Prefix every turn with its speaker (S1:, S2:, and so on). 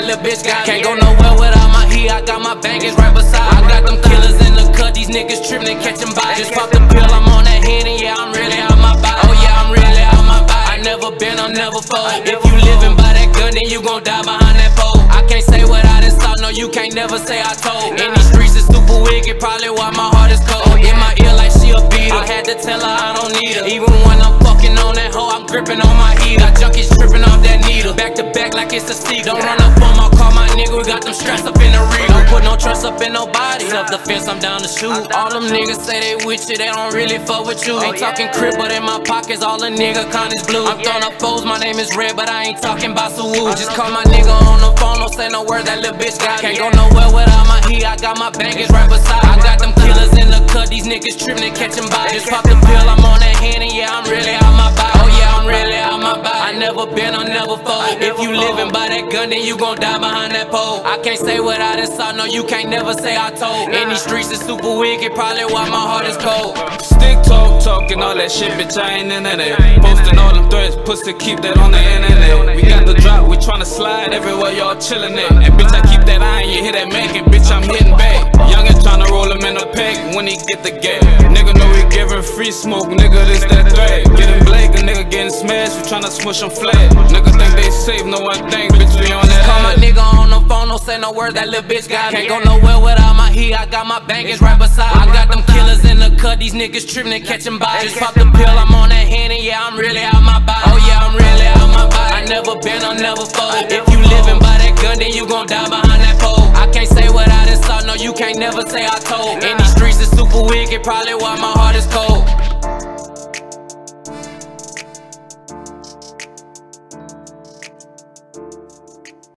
S1: little bitch got me. Can't go nowhere without my heat, I got my bangers right beside me. I got them killers in the cut, these niggas trippin' and catchin' bodies. Just pop the pill, I'm on that Henny, yeah, I'm really out my body. Oh yeah, I'm really out my body. I never been, I'll never fold. If you livin' by that gun, then you gon' die behind that pole. I can't say what I done saw, no, you can't never say I told. In these streets is super wicked, probably why my heart is cold. In my ear like she a beater, I had to tell her I don't need her. Even when I'm fucking on that hoe, I'm gripping on my heater. Got junkies tripping off that needle, back to back like it's a seat. Don't run up on my car, my nigga, we got them straps up in the rear. Don't put no trust up in nobody, self-defense, I'm down to shoot. All them niggas say they with you, they don't really fuck with you. Ain't talking crib, but in my pockets, all the nigga con is blue. I'm throwing up foes, my name is Red, but I ain't talking about Suwoo. Just call my nigga on the phone, don't say no word, that little bitch got me. Can't go nowhere without my heat, I got my bangers right beside me. I got them killers in the cut, these niggas trippin' and catchin' bodies. Just pop the pill, I'm on that Henny, yeah, I'm really out my body. Oh yeah, I'm really out my body. I never been, I'll never fold. If you livin' by that gun, then you gon' die behind that pole. I can't say what I done saw, no, you can't never say I told. In these streets is super wicked, probably why my heart is cold.
S2: Stick talking all that shit, bitch, I ain't in that. Posting all them threats, pussy, keep that on the internet. We got the drop, we tryna slide everywhere y'all chillin' at. And bitch, I keep that iron, you hear that making, bitch, I'm hitting back. Youngin' tryna roll him in a pack when he get the gap. Nigga know we giving free smoke, nigga, this that threat. Getting Blake, a nigga getting smashed, we tryna smush him flat. Nigga think they safe, no one think, bitch, we on that.
S1: Call my nigga on the phone, don't say no word, that little bitch got me. Can't go nowhere without my heat, I got my bangers right beside me. I got them killers in the cut, these niggas trippin' and catchin' bodies. Just pop the pill, I'm on that Henny, yeah, I'm really out my body. Oh yeah, I'm really out my body. I never been, I'll never fold. If you livin' by that gun, then you gon' die behind that pole. I can't say what I done saw, no, you can't never say I told. In these streets is super wicked, probably why my heart is cold.